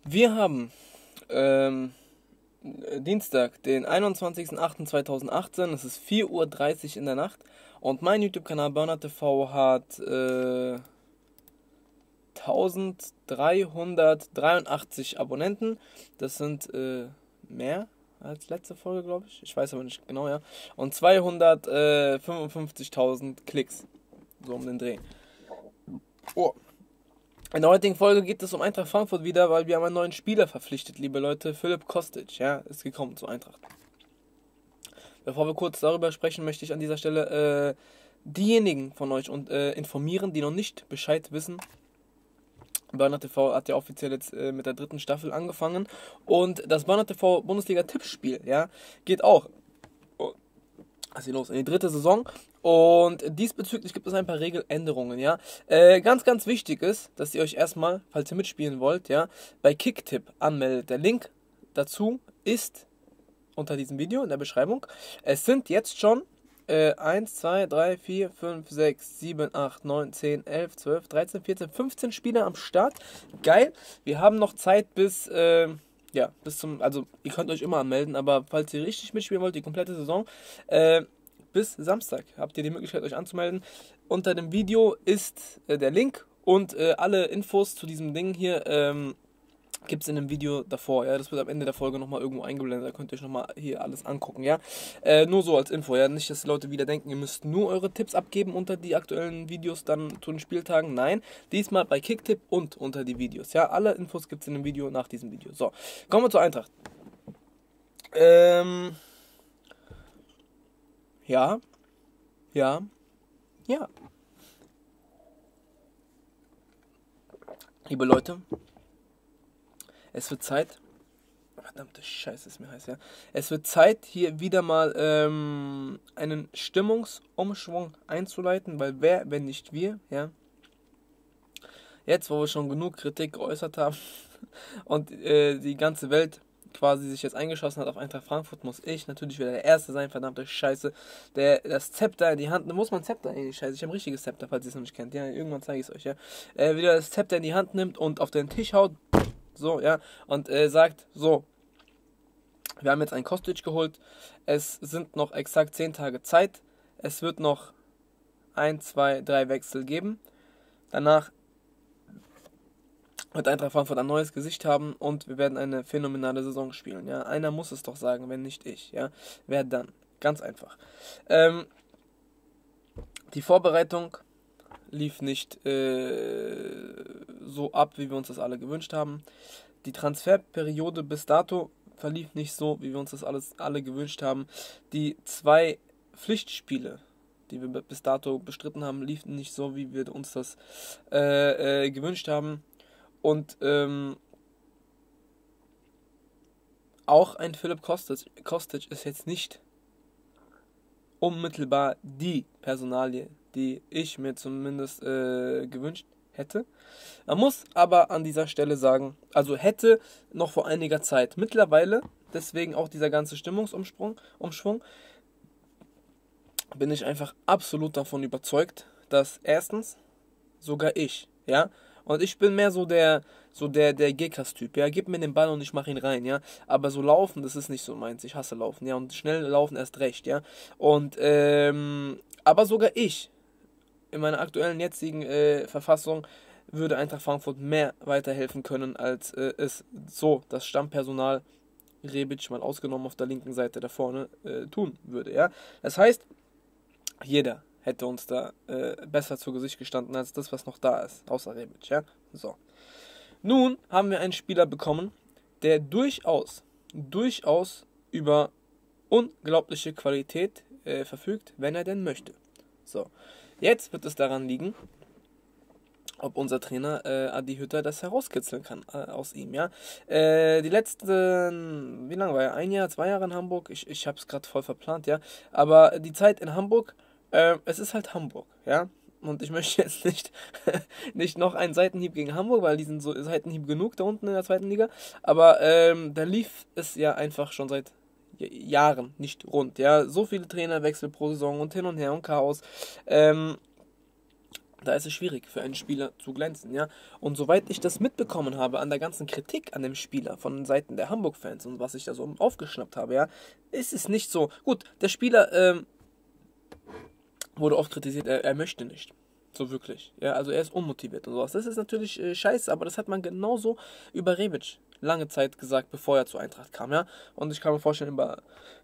Wir haben Dienstag, den 21.08.2018, es ist 4:30 Uhr in der Nacht und mein YouTube-Kanal Burnout TV hat 1383 Abonnenten. Das sind mehr als letzte Folge, glaube ich. Ich weiß aber nicht genau, ja. Und 255.000 Klicks. So um den Dreh. Oh. In der heutigen Folge geht es um Eintracht Frankfurt wieder, weil wir haben einen neuen Spieler verpflichtet, liebe Leute. Philipp Kostic, ja, ist gekommen zu Eintracht. Bevor wir kurz darüber sprechen, möchte ich an dieser Stelle diejenigen von euch informieren, die noch nicht Bescheid wissen. Burnout TV hat ja offiziell jetzt mit der 3. Staffel angefangen und das Burnout TV Bundesliga-Tippspiel, ja, geht auch los in die 3. Saison. Und diesbezüglich gibt es ein paar Regeländerungen, ja. Ganz wichtig ist, dass ihr euch erstmal, falls ihr mitspielen wollt, ja, bei Kicktipp anmeldet. Der Link dazu ist unter diesem Video in der Beschreibung. Es sind jetzt schon 1, 2, 3, 4, 5, 6, 7, 8, 9, 10, 11, 12, 13, 14, 15 Spieler am Start. Geil. Wir haben noch Zeit bis also ihr könnt euch immer anmelden, aber falls ihr richtig mitspielen wollt, die komplette Saison, bis Samstag habt ihr die Möglichkeit, euch anzumelden. Unter dem Video ist der Link und alle Infos zu diesem Ding hier gibt es in dem Video davor, ja, das wird am Ende der Folge nochmal irgendwo eingeblendet, da könnt ihr euch nochmal hier alles angucken, ja, nur so als Info, ja, nicht, dass die Leute wieder denken, ihr müsst nur eure Tipps abgeben unter die aktuellen Videos dann zu den Spieltagen, nein, diesmal bei Kicktipp und unter die Videos, ja, alle Infos gibt es in dem Video, nach diesem Video. So, kommen wir zur Eintracht. Ja, ja, ja, liebe Leute, es wird Zeit. Verdammte Scheiße, ist mir heiß, ja. Es wird Zeit, hier wieder mal einen Stimmungsumschwung einzuleiten, weil wer, wenn nicht wir, ja. Jetzt, wo wir schon genug Kritik geäußert haben und die ganze Welt quasi sich jetzt eingeschossen hat auf Eintracht Frankfurt, muss ich natürlich wieder der Erste sein, verdammte Scheiße, der das Zepter in die Hand nimmt. Muss man Zepter eigentlich, Scheiße, ich habe ein richtiges Zepter, falls ihr es noch nicht kennt, ja, irgendwann zeige ich es euch, ja. Wieder das Zepter in die Hand nimmt und auf den Tisch haut, so, ja, und sagt, so, wir haben jetzt einen Kostic geholt, es sind noch exakt 10 Tage Zeit, es wird noch 1, 2, 3 Wechsel geben, danach wird Eintracht Frankfurt ein neues Gesicht haben und wir werden eine phänomenale Saison spielen, ja, einer muss es doch sagen, wenn nicht ich, ja, wer dann, ganz einfach. Die Vorbereitung lief nicht so ab, wie wir uns das alle gewünscht haben. Die Transferperiode bis dato verlief nicht so, wie wir uns das alle gewünscht haben. Die 2 Pflichtspiele, die wir bis dato bestritten haben, liefen nicht so, wie wir uns das gewünscht haben. Und auch ein Philipp Kostic ist jetzt nicht unmittelbar die Personalie, die ich mir zumindest gewünscht hätte. Man muss aber an dieser Stelle sagen, also hätte noch vor einiger Zeit, mittlerweile, deswegen auch dieser ganze Stimmungsumschwung, bin ich einfach absolut davon überzeugt, dass erstens sogar ich, ja, und ich bin mehr so der Gekas-Typ, ja, gib mir den Ball und ich mach ihn rein, ja, aber so laufen, das ist nicht so meins, ich hasse laufen, ja, und schnell laufen erst recht, ja, und, aber sogar ich, in meiner aktuellen jetzigen Verfassung, würde Eintracht Frankfurt mehr weiterhelfen können, als es so das Stammpersonal, Rebic mal ausgenommen auf der linken Seite da vorne, tun würde, ja, das heißt, jeder hätte uns da besser zu Gesicht gestanden als das, was noch da ist, außer Rebic, ja. So. Nun haben wir einen Spieler bekommen, der durchaus über unglaubliche Qualität verfügt, wenn er denn möchte. So. Jetzt wird es daran liegen, ob unser Trainer Adi Hütter das herauskitzeln kann aus ihm, ja. Die letzten, wie lange war er? 1 Jahr, 2 Jahre in Hamburg? Ich habe es gerade voll verplant, ja. Aber die Zeit in Hamburg, es ist halt Hamburg, ja. Und ich möchte jetzt nicht noch einen Seitenhieb gegen Hamburg, weil die sind so Seitenhieb genug da unten in der 2. Liga. Aber da lief es ja einfach schon seit Jahren nicht rund, ja. So viele Trainerwechsel pro Saison und hin und her und Chaos. Da ist es schwierig für einen Spieler zu glänzen, ja. Und soweit ich das mitbekommen habe an der ganzen Kritik an dem Spieler von Seiten der Hamburg-Fans und was ich da so aufgeschnappt habe, ja, ist es nicht so. Gut, der Spieler wurde oft kritisiert, er möchte nicht. So wirklich. Ja, also er ist unmotiviert und sowas. Das ist natürlich scheiße, aber das hat man genauso über Rebic lange Zeit gesagt, bevor er zur Eintracht kam, ja. Und ich kann mir vorstellen, über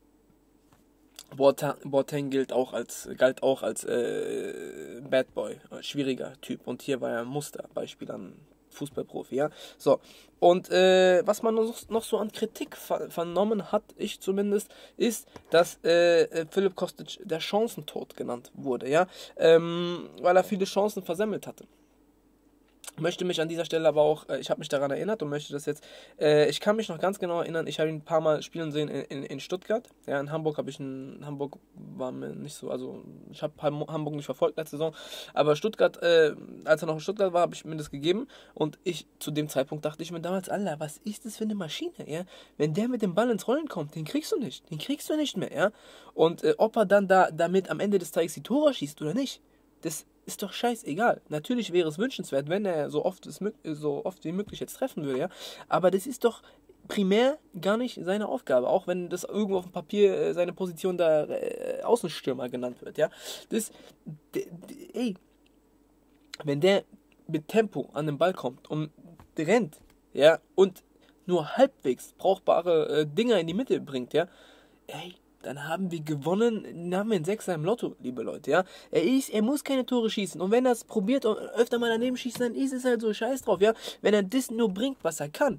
Boateng galt auch als Bad Boy, schwieriger Typ. Und hier war er ein Musterbeispiel an Fußballprofi, ja. So. Und was man noch so an Kritik vernommen hat, ich zumindest, ist, dass Philipp Kostic der Chancentod genannt wurde, ja. Weil er viele Chancen versemmelt hatte. Möchte mich an dieser Stelle aber auch, ich habe mich daran erinnert und möchte das jetzt, ich kann mich noch ganz genau erinnern, ich habe ihn ein paar Mal spielen sehen in Stuttgart. Ja, in Hamburg Hamburg war mir nicht so, also ich habe Hamburg nicht verfolgt letzte Saison, aber Stuttgart, als er noch in Stuttgart war, habe ich mir das gegeben und zu dem Zeitpunkt dachte ich mir damals, Alter, was ist das für eine Maschine, ja? Wenn der mit dem Ball ins Rollen kommt, den kriegst du nicht mehr, ja? Und ob er dann damit am Ende des Tages die Tore schießt oder nicht, das ist doch scheißegal. Natürlich wäre es wünschenswert, wenn er so oft wie möglich jetzt treffen würde, ja. Aber das ist doch primär gar nicht seine Aufgabe, auch wenn das irgendwo auf dem Papier seine Position da Außenstürmer genannt wird, ja. Ey, wenn der mit Tempo an den Ball kommt und rennt, ja, und nur halbwegs brauchbare Dinger in die Mitte bringt, ja, ey, dann haben wir gewonnen, dann haben wir einen Sechser im Lotto, liebe Leute, ja. Er muss keine Tore schießen. Und wenn er es probiert und öfter mal daneben schießt, dann ist es halt so scheiß drauf, ja. Wenn er das nur bringt, was er kann,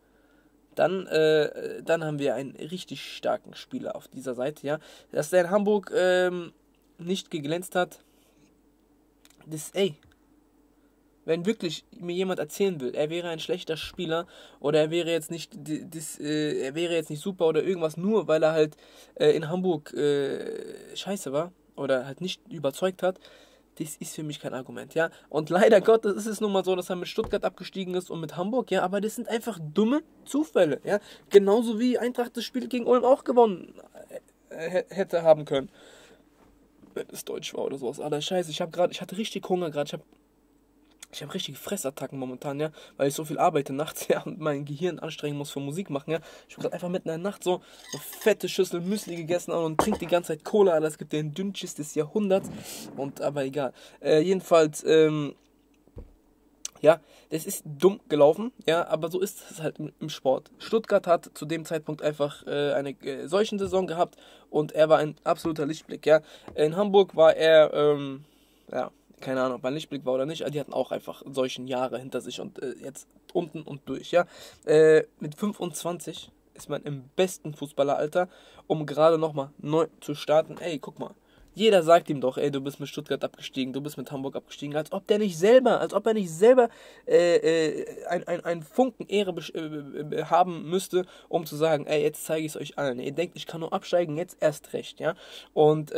dann haben wir einen richtig starken Spieler auf dieser Seite, ja. Dass der in Hamburg nicht geglänzt hat, ey, wenn wirklich mir jemand erzählen will, er wäre ein schlechter Spieler oder er wäre jetzt nicht er wäre jetzt nicht super oder irgendwas, nur weil er halt in Hamburg scheiße war oder halt nicht überzeugt hat, das ist für mich kein Argument, ja. Und leider Gottes ist es nun mal so, dass er mit Stuttgart abgestiegen ist und mit Hamburg, ja, aber das sind einfach dumme Zufälle, ja. Genauso wie Eintracht das Spiel gegen Ulm auch gewonnen hätte haben können. Wenn es Deutsch war oder sowas. Alter, scheiße, ich hatte richtig Hunger gerade, ich habe richtige Fressattacken momentan, ja, weil ich so viel arbeite nachts, ja, und mein Gehirn anstrengen muss für Musik machen, ja. Ich habe gerade einfach mitten in der Nacht so fette Schüssel Müsli gegessen und trinke die ganze Zeit Cola, Alter. Es gibt den Dünnschiss des Jahrhunderts, aber egal. Jedenfalls, ja, das ist dumm gelaufen, ja, aber so ist es halt im Sport. Stuttgart hat zu dem Zeitpunkt einfach eine solchen Saison gehabt und er war ein absoluter Lichtblick, ja. In Hamburg war er, ja, keine Ahnung, ob er ein Lichtblick war oder nicht, aber die hatten auch einfach solchen Jahre hinter sich und jetzt unten und durch, ja. Mit 25 ist man im besten Fußballeralter, um gerade nochmal neu zu starten. Ey, guck mal. Jeder sagt ihm doch, ey, du bist mit Stuttgart abgestiegen, du bist mit Hamburg abgestiegen, als ob er nicht selber ein Funken Ehre haben müsste, um zu sagen, ey, jetzt zeige ich es euch allen. Ihr denkt, ich kann nur absteigen, jetzt erst recht, ja. Und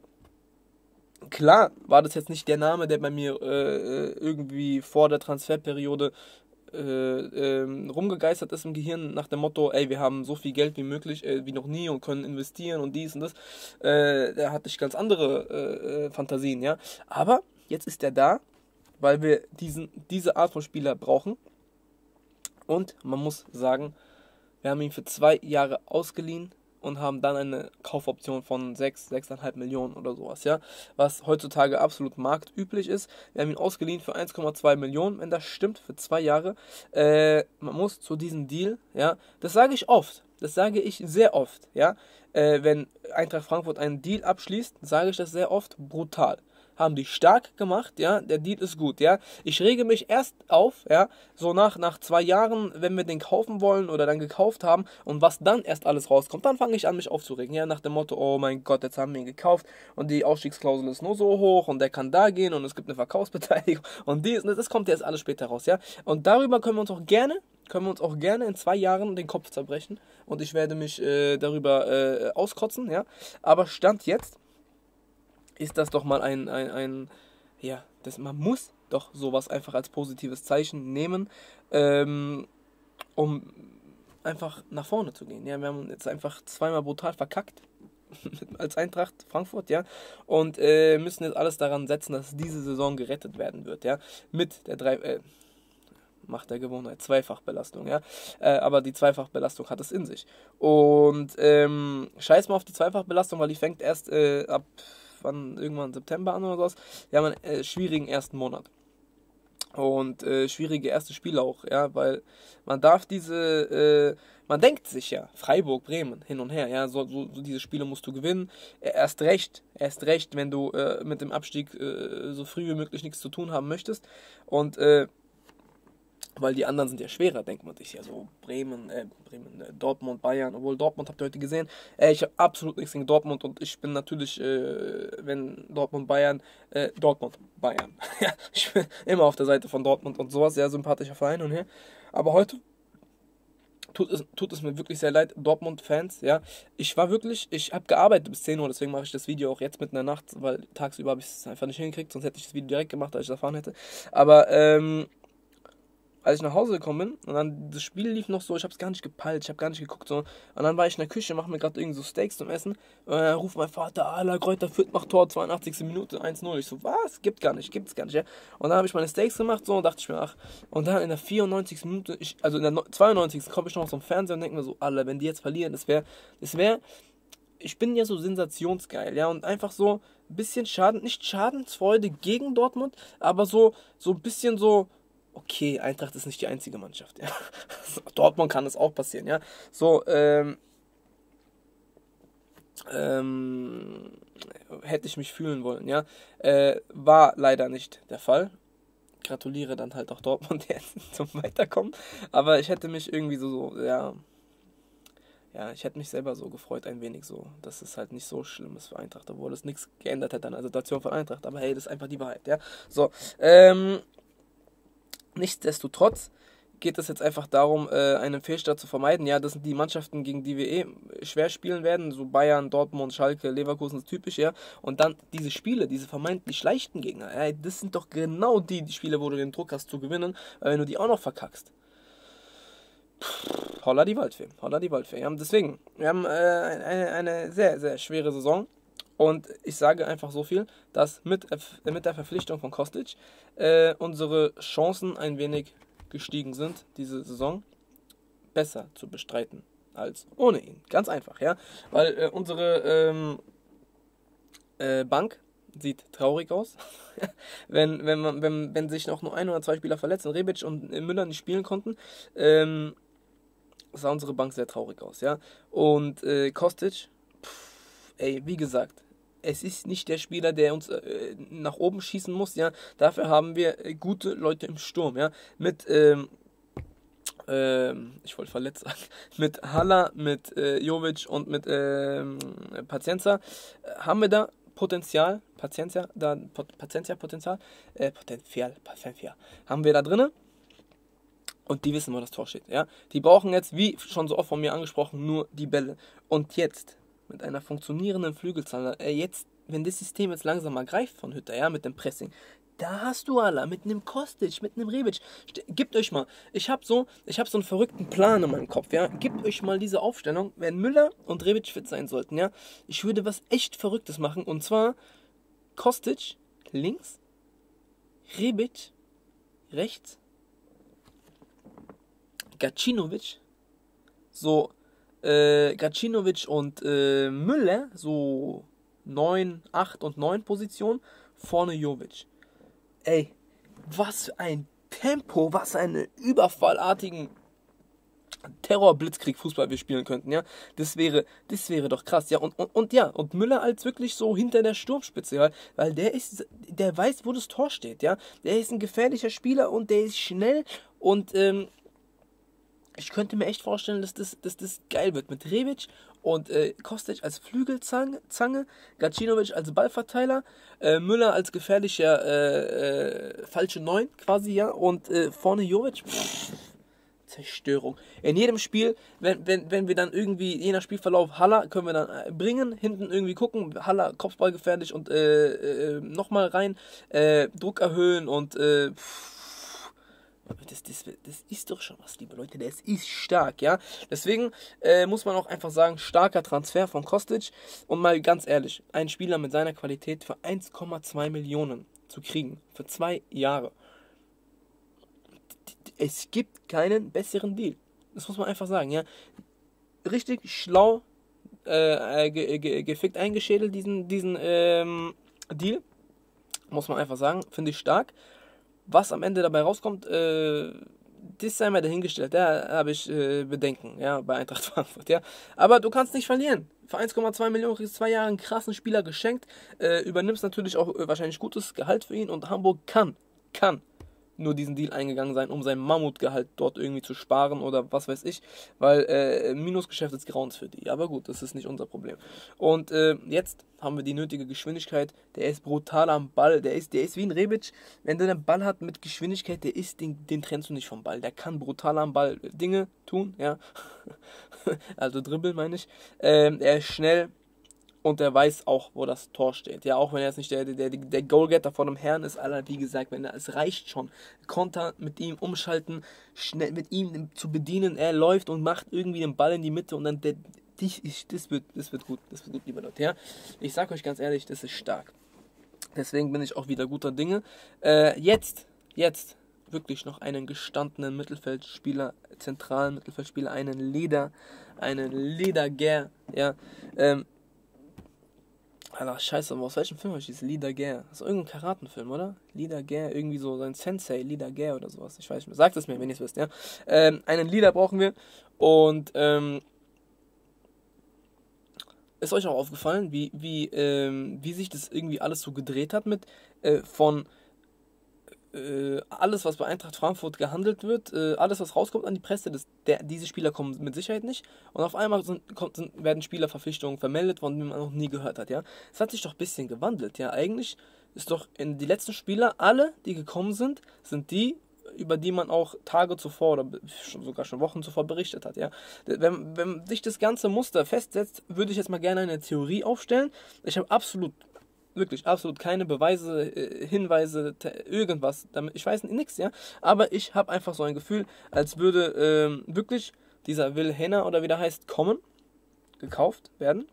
klar war das jetzt nicht der Name, der bei mir irgendwie vor der Transferperiode rumgegeistert ist im Gehirn nach dem Motto, ey, wir haben so viel Geld wie möglich, wie noch nie und können investieren und dies und das. Da hatte ich ganz andere Fantasien, ja. Aber jetzt ist er da, weil wir diese Art von Spieler brauchen. Und man muss sagen, wir haben ihn für 2 Jahre ausgeliehen und haben dann eine Kaufoption von 6,5 Millionen oder sowas, ja, was heutzutage absolut marktüblich ist. Wir haben ihn ausgeliehen für 1,2 Millionen, wenn das stimmt, für 2 Jahre. Man muss zu diesem Deal, ja, das sage ich sehr oft, ja, wenn Eintracht Frankfurt einen Deal abschließt, sage ich das sehr oft, brutal. Haben die stark gemacht, ja, der Deal ist gut, ja. Ich rege mich erst auf, ja, so nach 2 Jahren, wenn wir den kaufen wollen oder dann gekauft haben und was dann erst alles rauskommt, dann fange ich an, mich aufzuregen, ja, nach dem Motto, oh mein Gott, jetzt haben wir ihn gekauft und die Ausstiegsklausel ist nur so hoch und der kann da gehen und es gibt eine Verkaufsbeteiligung und das kommt erst alles später raus, ja. Und darüber können wir uns auch gerne in 2 Jahren den Kopf zerbrechen und ich werde mich darüber auskotzen, ja. Aber Stand jetzt ist das doch mal ja, man muss doch sowas einfach als positives Zeichen nehmen, um einfach nach vorne zu gehen. Ja, wir haben jetzt einfach zweimal brutal verkackt als Eintracht Frankfurt, ja, und müssen jetzt alles daran setzen, dass diese Saison gerettet werden wird, ja, mit der Macht der Gewohnheit, Zweifachbelastung, ja. Aber die Zweifachbelastung hat es in sich. Und scheiß mal auf die Zweifachbelastung, weil die fängt erst ab wann, irgendwann September an oder sowas. Wir haben einen schwierigen ersten Monat. Und schwierige erste Spiele auch, ja, weil man darf man denkt sich ja, Freiburg, Bremen, hin und her, ja, so diese Spiele musst du gewinnen. Erst recht, wenn du mit dem Abstieg so früh wie möglich nichts zu tun haben möchtest. Und weil die anderen sind ja schwerer, denkt man sich ja so. Dortmund, Bayern. Obwohl Dortmund habt ihr heute gesehen. Ich habe absolut nichts gegen Dortmund und ich bin natürlich, wenn Dortmund, Bayern. Ja, ich bin immer auf der Seite von Dortmund und sowas. Sehr sympathischer Verein und her. Aber heute tut es mir wirklich sehr leid, Dortmund-Fans, ja. Ich habe gearbeitet bis 10 Uhr, deswegen mache ich das Video auch jetzt mitten in der Nacht, weil tagsüber habe ich es einfach nicht hingekriegt, sonst hätte ich das Video direkt gemacht, als ich es erfahren hätte. Aber, als ich nach Hause gekommen bin und dann das Spiel lief noch so, ich habe es gar nicht gepeilt, ich habe gar nicht geguckt so. Und dann war ich in der Küche, mache mir gerade irgendwie so Steaks zum Essen und dann ruft mein Vater, Ala Kräuter Fürth macht Tor, 82. Minute, 1:0. Ich so, was? Gibt's gar nicht, ja. Und dann habe ich meine Steaks gemacht so und dachte ich mir, ach. Und dann in der 94. Minute, also in der 92. komme ich noch zum Fernseher und denke mir so, Alter, wenn die jetzt verlieren, das wäre, ich bin ja so sensationsgeil, ja, und einfach so ein bisschen nicht Schadensfreude gegen Dortmund, aber so ein bisschen so, okay, Eintracht ist nicht die einzige Mannschaft, ja. Dortmund kann es auch passieren, ja. So, hätte ich mich fühlen wollen, ja. War leider nicht der Fall. Gratuliere dann halt auch Dortmund jetzt zum Weiterkommen. Aber ich hätte mich irgendwie ja, ich hätte mich selber so gefreut, ein wenig so, dass es halt nicht so schlimm ist für Eintracht, obwohl es nichts geändert hätte an der Situation von Eintracht. Aber hey, das ist einfach die Wahrheit, ja. So, nichtsdestotrotz geht es jetzt einfach darum, einen Fehlstart zu vermeiden. Ja, das sind die Mannschaften, gegen die wir schwer spielen werden. So Bayern, Dortmund, Schalke, Leverkusen ist typisch, ja. Und dann diese Spiele, diese vermeintlich leichten Gegner, ja, das sind doch genau die Spiele, wo du den Druck hast zu gewinnen, weil wenn du die auch noch verkackst. Holla die Waldfee. Ja, deswegen, wir haben eine sehr, sehr schwere Saison. Und ich sage einfach so viel, dass mit der Verpflichtung von Kostic unsere Chancen ein wenig gestiegen sind, diese Saison besser zu bestreiten als ohne ihn. Ganz einfach, ja. Weil unsere Bank sieht traurig aus. wenn sich noch nur ein oder zwei Spieler verletzen, Rebic und Müller nicht spielen konnten, sah unsere Bank sehr traurig aus, ja. Und Kostic, wie gesagt, es ist nicht der Spieler, der uns nach oben schießen muss, ja. Dafür haben wir gute Leute im Sturm, ja. Mit, ich wollte verletzt sagen, mit Haller, mit Jovic und mit Pacienza haben wir da Potenzial, Potenzial, haben wir da drinne. Und die wissen, wo das Tor steht, ja. Die brauchen jetzt, wie schon so oft von mir angesprochen, nur die Bälle. Und jetzt mit einer funktionierenden Flügelzange, jetzt, wenn das System jetzt langsam mal greift von Hütter, ja, mit dem Pressing, da hast du alle, mit einem Kostic, mit einem Rebic, gebt euch mal, ich hab so einen verrückten Plan in meinem Kopf, ja, gebt euch mal diese Aufstellung, wenn Müller und Rebic fit sein sollten, ja, ich würde was echt Verrücktes machen, und zwar Kostic links, Rebic rechts, Gacinovic, Gacinovic und Müller, so 9, 8 und 9 Position, vorne Jovic. Ey, was für ein Tempo, was einen überfallartigen Terror-Blitzkrieg-Fußball wir spielen könnten, ja. Das wäre doch krass, ja. Und Müller als wirklich so hinter der Sturmspitze, ja. Weil der weiß, wo das Tor steht, ja. Der ist ein gefährlicher Spieler und der ist schnell und ich könnte mir echt vorstellen, dass das geil wird mit Rebic und Kostic als Flügelzange, Gacinovic als Ballverteiler, Müller als gefährlicher falsche 9 quasi, ja, und vorne Jovic. Zerstörung. In jedem Spiel, wenn wir dann irgendwie, je nach Spielverlauf, Haller können wir dann bringen, hinten irgendwie gucken, Haller Kopfball gefährlich und nochmal rein, Druck erhöhen und Das ist doch schon was, liebe Leute. Das ist stark, ja. Deswegen muss man auch einfach sagen, starker Transfer von Kostic. Und mal ganz ehrlich, einen Spieler mit seiner Qualität für 1,2 Millionen zu kriegen, für 2 Jahre. Es gibt keinen besseren Deal. Das muss man einfach sagen, ja. Richtig schlau gefickt eingeschädelt, diesen Deal. Muss man einfach sagen. Finde ich stark. Was am Ende dabei rauskommt, das sei mal dahingestellt. Da habe ich Bedenken, ja, bei Eintracht Frankfurt, ja. Aber du kannst nicht verlieren. Für 1,2 Millionen kriegst du 2 Jahre einen krassen Spieler geschenkt. Übernimmst natürlich auch wahrscheinlich gutes Gehalt für ihn. Und Hamburg kann nur diesen Deal eingegangen sein, um sein Mammutgehalt dort irgendwie zu sparen oder was weiß ich, weil Minusgeschäft ist grauens für die. Aber gut, das ist nicht unser Problem. Und jetzt haben wir die nötige Geschwindigkeit. Der ist brutal am Ball. Der ist wie ein Rebic. Wenn der den Ball hat mit Geschwindigkeit, den trennst du nicht vom Ball. Der kann brutal am Ball Dinge tun, ja. Also dribbeln meine ich. Er ist schnell. Und der weiß auch, wo das Tor steht. Ja, auch wenn er jetzt nicht der Goalgetter vor dem Herrn ist, Alter, wie gesagt, es reicht schon. Konter mit ihm umschalten, schnell mit ihm zu bedienen. Er läuft und macht irgendwie den Ball in die Mitte und dann das wird gut, liebe Leute. Ja? Ich sag euch ganz ehrlich, das ist stark. Deswegen bin ich auch wieder guter Dinge. Jetzt wirklich noch einen gestandenen Mittelfeldspieler, zentralen Mittelfeldspieler, einen Lederger, ja, Alter, scheiße, aber aus welchem Film habe ich dieses Lida Gare? Das ist irgendein Karatenfilm, oder? Lida Gare, irgendwie so sein Sensei, Lida Gare oder sowas. Ich weiß nicht mehr. Sagt es mir, wenn ihr es wisst, ja. Einen Lida brauchen wir. Und ist euch auch aufgefallen, wie sich das irgendwie alles so gedreht hat mit von alles, was bei Eintracht Frankfurt gehandelt wird, alles, was rauskommt an die Presse, diese Spieler kommen mit Sicherheit nicht. Und auf einmal werden Spielerverpflichtungen vermeldet, von denen man noch nie gehört hat, ja. Es hat sich doch ein bisschen gewandelt, ja. Eigentlich ist doch in die letzten Spieler, alle, die gekommen sind die, über die man auch Tage zuvor oder sogar schon Wochen zuvor berichtet hat, ja. Wenn sich das ganze Muster festsetzt, würde ich jetzt mal gerne eine Theorie aufstellen. Ich habe wirklich absolut keine Beweise, Hinweise, irgendwas. Ich weiß nichts, ja. Aber ich habe einfach so ein Gefühl, als würde wirklich dieser Will Henner oder wie der heißt, gekauft werden.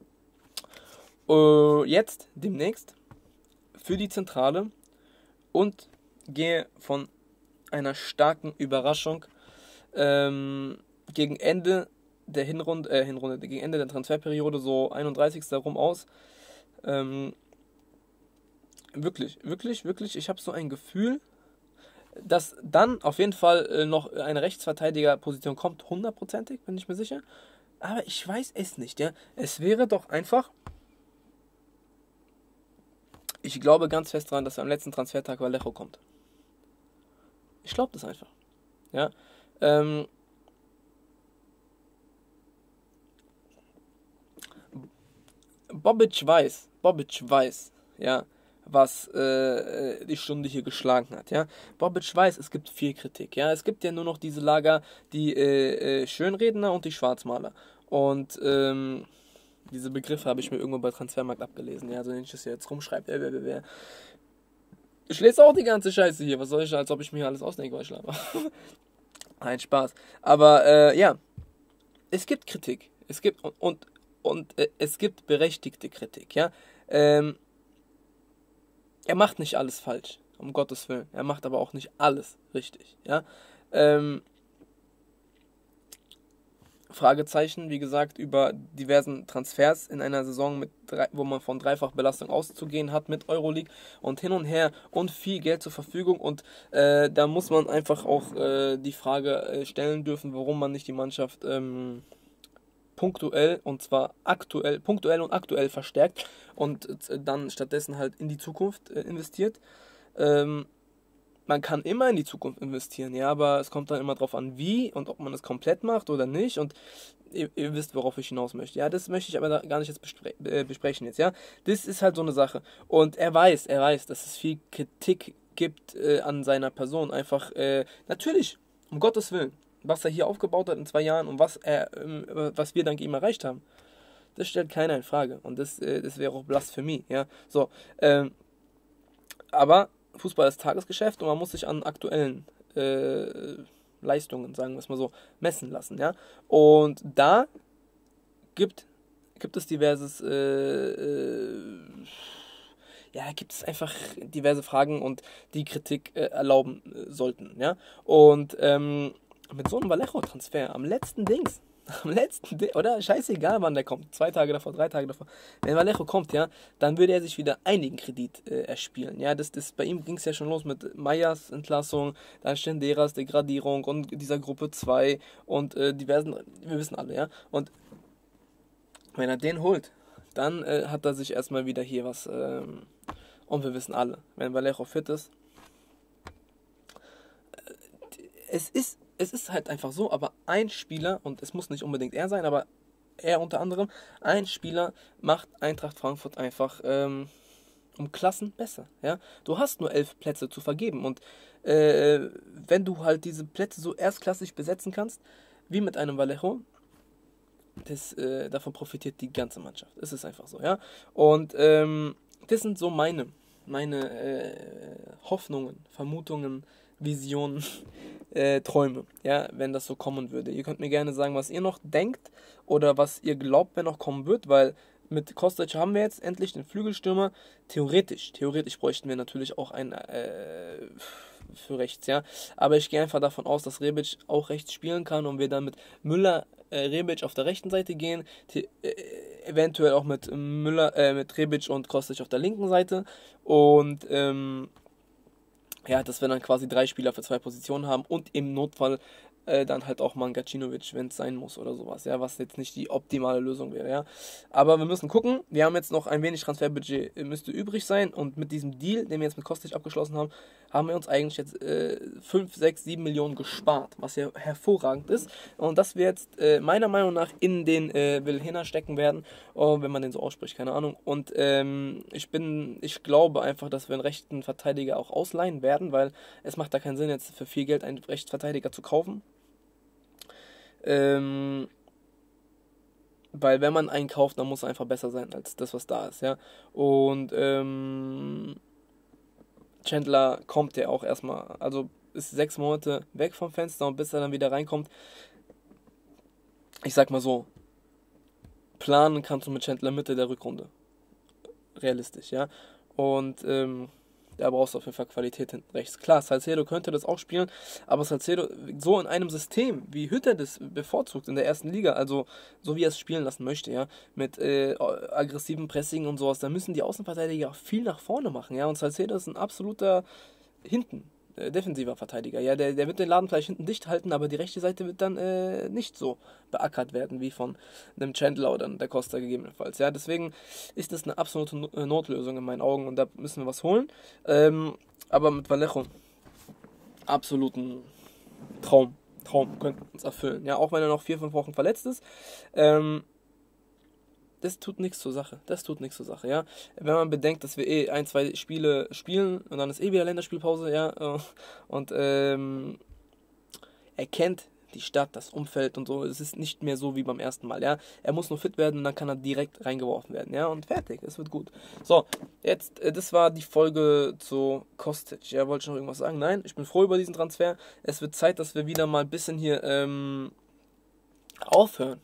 Jetzt, demnächst, für die Zentrale und gehe von einer starken Überraschung gegen Ende der gegen Ende der Transferperiode, so 31. rum aus. Wirklich, ich habe so ein Gefühl, dass dann auf jeden Fall noch eine Rechtsverteidigerposition kommt, hundertprozentig, bin ich mir sicher. Aber ich weiß es nicht, ja. Es wäre doch einfach. Ich glaube ganz fest daran, dass am letzten Transfertag Vallejo kommt. Ich glaube das einfach. Ja. Bobic weiß, ja, was die Stunde hier geschlagen hat, ja. Bobic weiß, es gibt viel Kritik, ja. Es gibt ja nur noch diese Lager, die Schönredner und die Schwarzmaler. Und diese Begriffe habe ich mir irgendwo bei Transfermarkt abgelesen, ja, so wenn ich das jetzt rumschreibe. Ich lese auch die ganze Scheiße hier, was soll ich, als ob ich mir alles ausdenke, was ich laber. Nein, Spaß. Aber ja, es gibt Kritik. Es gibt es gibt berechtigte Kritik, ja. Er macht nicht alles falsch, um Gottes Willen. Er macht aber auch nicht alles richtig, ja. Fragezeichen, wie gesagt, über diversen Transfers in einer Saison, wo man von Dreifachbelastung auszugehen hat mit Euroleague und hin und her und viel Geld zur Verfügung. Und da muss man einfach auch die Frage stellen dürfen, warum man nicht die Mannschaft punktuell und aktuell verstärkt und dann stattdessen halt in die Zukunft investiert. Man kann immer in die Zukunft investieren, ja, aber es kommt dann immer drauf an, wie und ob man es komplett macht oder nicht. Und ihr wisst, worauf ich hinaus möchte. Ja, das möchte ich aber gar nicht jetzt besprechen jetzt, ja. Das ist halt so eine Sache. Und er weiß, dass es viel Kritik gibt an seiner Person. Einfach, natürlich, um Gottes Willen, was er hier aufgebaut hat in 2 Jahren und was wir dank ihm erreicht haben. Das stellt keiner in Frage. Und das wäre auch Blasphemie, ja. So, aber Fußball ist Tagesgeschäft und man muss sich an aktuellen Leistungen, sagen wir es mal so, messen lassen, ja. Und da gibt es gibt es einfach diverse Fragen und die Kritik erlauben sollten, ja. Und mit so einem Vallejo-Transfer am letzten Dings, oder scheißegal, wann der kommt, 2 Tage davor, 3 Tage davor, wenn Vallejo kommt, ja, dann würde er sich wieder einigen Kredit erspielen, ja, bei ihm ging es ja schon los mit Mayas Entlassung, dann Stenderas Degradierung und dieser Gruppe 2 und diversen, wir wissen alle, ja, und wenn er den holt, dann hat er sich erstmal wieder hier was, und wir wissen alle, wenn Vallejo fit ist, es ist halt einfach so, aber ein Spieler, und es muss nicht unbedingt er sein, aber er unter anderem, ein Spieler macht Eintracht Frankfurt einfach um Klassen besser. Ja? Du hast nur 11 Plätze zu vergeben und wenn du halt diese Plätze so erstklassig besetzen kannst, wie mit einem Vallejo, davon profitiert die ganze Mannschaft. Es ist einfach so, ja. Und das sind so meine Hoffnungen, Vermutungen, Visionen, Träume, ja, wenn das so kommen würde. Ihr könnt mir gerne sagen, was ihr noch denkt oder was ihr glaubt, wenn noch kommen wird, weil mit Kostic haben wir jetzt endlich den Flügelstürmer. Theoretisch bräuchten wir natürlich auch einen für rechts, ja. Aber ich gehe einfach davon aus, dass Rebic auch rechts spielen kann und wir dann mit Müller, Rebic auf der rechten Seite gehen, eventuell auch mit mit Rebic und Kostic auf der linken Seite und ja, dass wir dann quasi 3 Spieler für 2 Positionen haben und im Notfall dann halt auch Mangacinovic, wenn es sein muss oder sowas, ja, was jetzt nicht die optimale Lösung wäre, ja. Aber wir müssen gucken, wir haben jetzt noch ein wenig Transferbudget, müsste übrig sein und mit diesem Deal, den wir jetzt mit Kostic abgeschlossen haben, haben wir uns eigentlich jetzt 5, 6, 7 Millionen gespart, was ja hervorragend ist und das wir jetzt meiner Meinung nach in den Vilhena stecken werden, wenn man den so ausspricht, keine Ahnung. Und ich glaube einfach, dass wir einen rechten Verteidiger auch ausleihen werden, weil es macht da keinen Sinn, jetzt für viel Geld einen rechten Verteidiger zu kaufen. Weil wenn man einen kauft, dann muss er einfach besser sein als das, was da ist, ja. Und Chandler kommt ja auch erstmal, also ist 6 Monate weg vom Fenster und bis er dann wieder reinkommt, ich sag mal so, planen kannst du mit Chandler Mitte der Rückrunde. Realistisch, ja. Und da brauchst du auf jeden Fall Qualität hinten rechts. Klar, Salcedo könnte das auch spielen, aber Salcedo so in einem System, wie Hütter das bevorzugt in der ersten Liga, also so wie er es spielen lassen möchte, ja, mit aggressivem Pressing und sowas, da müssen die Außenverteidiger auch viel nach vorne machen, ja, und Salcedo ist ein absoluter hinten. Defensiver Verteidiger, ja, der wird den Laden vielleicht hinten dicht halten, aber die rechte Seite wird dann nicht so beackert werden wie von einem Chandler oder der Costa gegebenenfalls, ja, deswegen ist das eine absolute Notlösung in meinen Augen und da müssen wir was holen, aber mit Vallejo absoluten Traum könnten wir uns erfüllen, ja, auch wenn er noch 4, 5 Wochen verletzt ist, das tut nichts zur Sache. Ja. Wenn man bedenkt, dass wir 1, 2 Spiele spielen und dann ist wieder Länderspielpause, ja. Und er kennt die Stadt, das Umfeld und so. Es ist nicht mehr so wie beim ersten Mal, ja. Er muss nur fit werden und dann kann er direkt reingeworfen werden, ja. Und fertig, es wird gut. So, jetzt, das war die Folge zu Kostic. Ja, wollte ich noch irgendwas sagen? Nein, ich bin froh über diesen Transfer. Es wird Zeit, dass wir wieder mal ein bisschen hier aufhören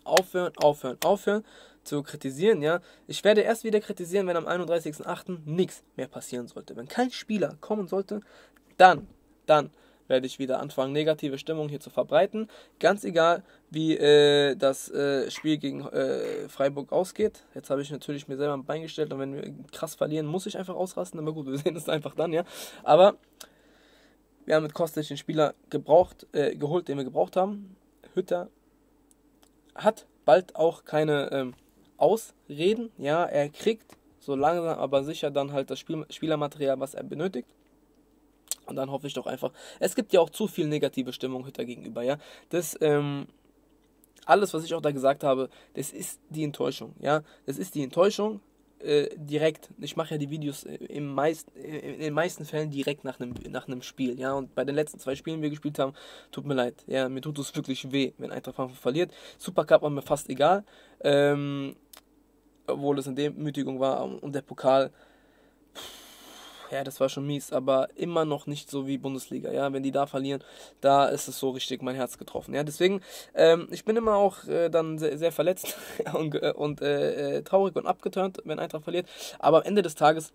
zu kritisieren, ja. Ich werde erst wieder kritisieren, wenn am 31.08. nichts mehr passieren sollte. Wenn kein Spieler kommen sollte, dann werde ich wieder anfangen, negative Stimmung hier zu verbreiten. Ganz egal, wie das Spiel gegen Freiburg ausgeht. Jetzt habe ich natürlich mir selber ein Bein gestellt und wenn wir krass verlieren, muss ich einfach ausrasten. Aber gut, wir sehen es einfach dann, ja. Aber wir haben mit Kostic den Spieler geholt, den wir gebraucht haben. Hütter hat bald auch keine Ausreden, ja, er kriegt so langsam aber sicher dann halt das Spielermaterial, was er benötigt. Und dann hoffe ich doch einfach, es gibt ja auch zu viel negative Stimmung Hütter gegenüber, ja. Das, alles, was ich auch da gesagt habe, das ist die Enttäuschung, ja. Das ist die Enttäuschung direkt. Ich mache ja die Videos in den meisten Fällen direkt nach einem Spiel, ja. Und bei den letzten 2 Spielen, die wir gespielt haben, tut mir leid, ja, mir tut es wirklich weh, wenn Eintracht Frankfurt verliert. Supercup war mir fast egal, obwohl es eine Demütigung war und der Pokal, Ja, das war schon mies, aber immer noch nicht so wie Bundesliga, ja. Wenn die da verlieren, da ist es so richtig mein Herz getroffen, ja. Deswegen, ich bin immer auch dann sehr, sehr verletzt und traurig und abgeturnt, wenn Eintracht verliert. Aber am Ende des Tages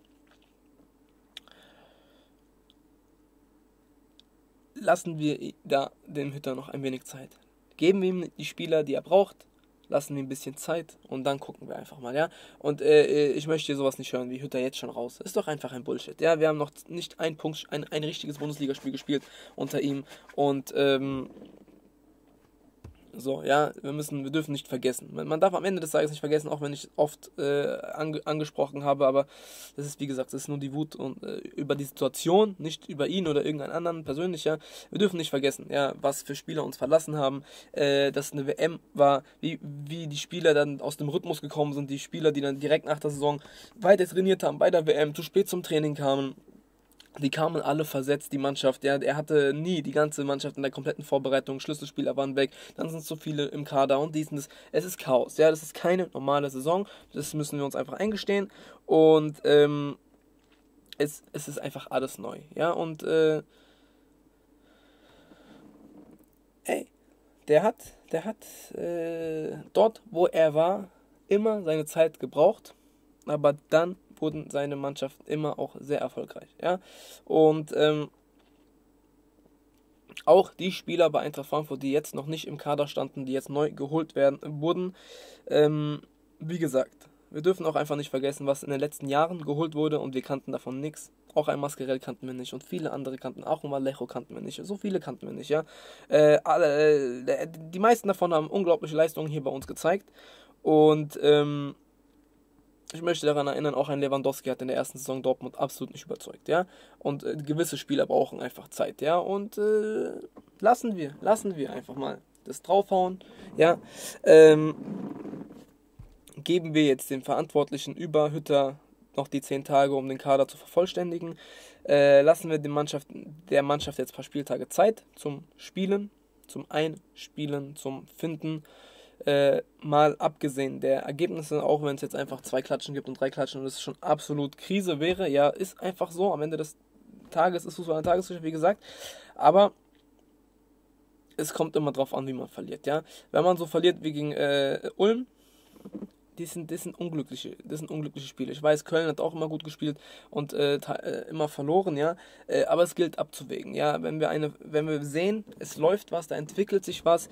lassen wir da dem Hütter noch ein wenig Zeit. Geben wir ihm die Spieler, die er braucht, lassen wir ein bisschen Zeit und dann gucken wir einfach mal, ja. Und ich möchte hier sowas nicht hören, wie Hütter jetzt schon raus. Ist doch einfach ein Bullshit, ja. Wir haben noch nicht ein Punkt, ein richtiges Bundesligaspiel gespielt unter ihm und so, ja, wir dürfen nicht vergessen. Man darf am Ende des Tages nicht vergessen, auch wenn ich oft angesprochen habe, aber das ist, wie gesagt, das ist nur die Wut und, über die Situation, nicht über ihn oder irgendeinen anderen persönlich, ja. Wir dürfen nicht vergessen, ja, was für Spieler uns verlassen haben, dass eine WM war, wie die Spieler dann aus dem Rhythmus gekommen sind, die Spieler, die dann direkt nach der Saison weiter trainiert haben, bei der WM, zu spät zum Training kamen. Die kamen alle versetzt, die Mannschaft. Ja, er hatte nie die ganze Mannschaft in der kompletten Vorbereitung. Schlüsselspieler waren weg. Dann sind so viele im Kader und dies und das. Es ist Chaos. Ja, das ist keine normale Saison. Das müssen wir uns einfach eingestehen. Und es ist einfach alles neu. Ja, und ey, der hat dort, wo er war, immer seine Zeit gebraucht. Aber dann wurden seine Mannschaften immer auch sehr erfolgreich. Ja? Und auch die Spieler bei Eintracht Frankfurt, die jetzt noch nicht im Kader standen, die jetzt neu geholt wurden, wie gesagt, wir dürfen auch einfach nicht vergessen, was in den letzten Jahren geholt wurde und wir kannten davon nichts. Auch ein Mascarell kannten wir nicht und viele andere kannten, auch ein Vallejo kannten wir nicht. So viele kannten wir nicht, ja. Die meisten davon haben unglaubliche Leistungen hier bei uns gezeigt und ich möchte daran erinnern, auch ein Lewandowski hat in der ersten Saison Dortmund absolut nicht überzeugt, ja. Und gewisse Spieler brauchen einfach Zeit, ja. Und lassen wir einfach mal das draufhauen, ja. Geben wir jetzt den Verantwortlichen über Hütter noch die 10 Tage, um den Kader zu vervollständigen. Lassen wir der Mannschaft jetzt ein paar Spieltage Zeit zum Spielen, zum Einspielen, zum Finden. Mal abgesehen der Ergebnisse, auch wenn es jetzt einfach 2 Klatschen gibt und 3 Klatschen und es schon absolut Krise wäre, ja, ist einfach so, am Ende des Tages ist Fußball ein Tagesgeschäft, wie gesagt, aber es kommt immer drauf an, wie man verliert, ja. Wenn man so verliert wie gegen Ulm, das sind unglückliche Spiele. Ich weiß, Köln hat auch immer gut gespielt und immer verloren, ja. Aber es gilt abzuwägen, ja. Wenn wir sehen, es läuft was, da entwickelt sich was,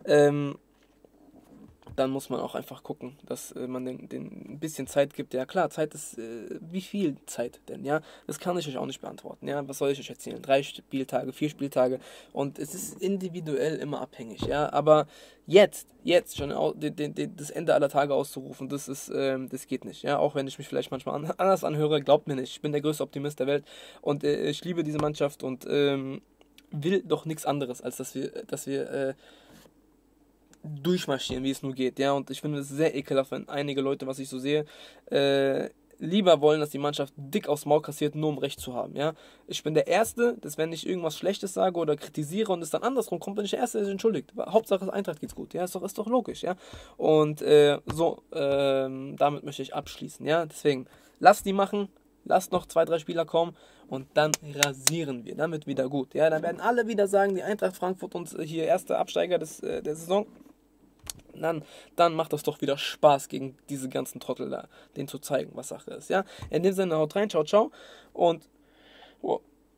dann muss man auch einfach gucken, dass man den ein bisschen Zeit gibt. Ja klar, Zeit ist, wie viel Zeit denn, ja? Das kann ich euch auch nicht beantworten, ja? Was soll ich euch erzählen? 3 Spieltage, 4 Spieltage und es ist individuell immer abhängig, ja? Aber jetzt schon das Ende aller Tage auszurufen, das geht nicht, ja? Auch wenn ich mich vielleicht manchmal anders anhöre, glaubt mir nicht. Ich bin der größte Optimist der Welt und ich liebe diese Mannschaft und will doch nichts anderes, als dass wir durchmarschieren, wie es nur geht, ja, und ich finde es sehr ekelhaft, wenn einige Leute, was ich so sehe, lieber wollen, dass die Mannschaft dick aufs Maul kassiert, nur um Recht zu haben, ja. Ich bin der Erste, dass wenn ich irgendwas Schlechtes sage oder kritisiere und es dann andersrum kommt, bin ich der Erste, der sich entschuldigt. Hauptsache, Eintracht geht's gut, ja, ist doch logisch, ja. Und damit möchte ich abschließen, ja, deswegen, lasst die machen, lasst noch 2, 3 Spieler kommen und dann rasieren wir, dann wird wieder gut, ja, dann werden alle wieder sagen, die Eintracht Frankfurt uns hier erster Absteiger der Saison. Dann macht das doch wieder Spaß, gegen diese ganzen Trottel da, denen zu zeigen, was Sache ist, ja. In dem Sinne, haut rein, ciao, ciao. Und, oh,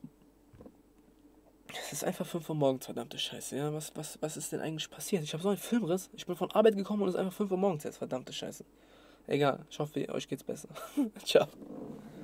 es ist einfach 5 Uhr morgens, verdammte Scheiße, ja. Was ist denn eigentlich passiert? Ich habe so einen Filmriss. Ich bin von Arbeit gekommen und es ist einfach 5 Uhr morgens jetzt, verdammte Scheiße. Egal, ich hoffe, euch geht's besser. Ciao.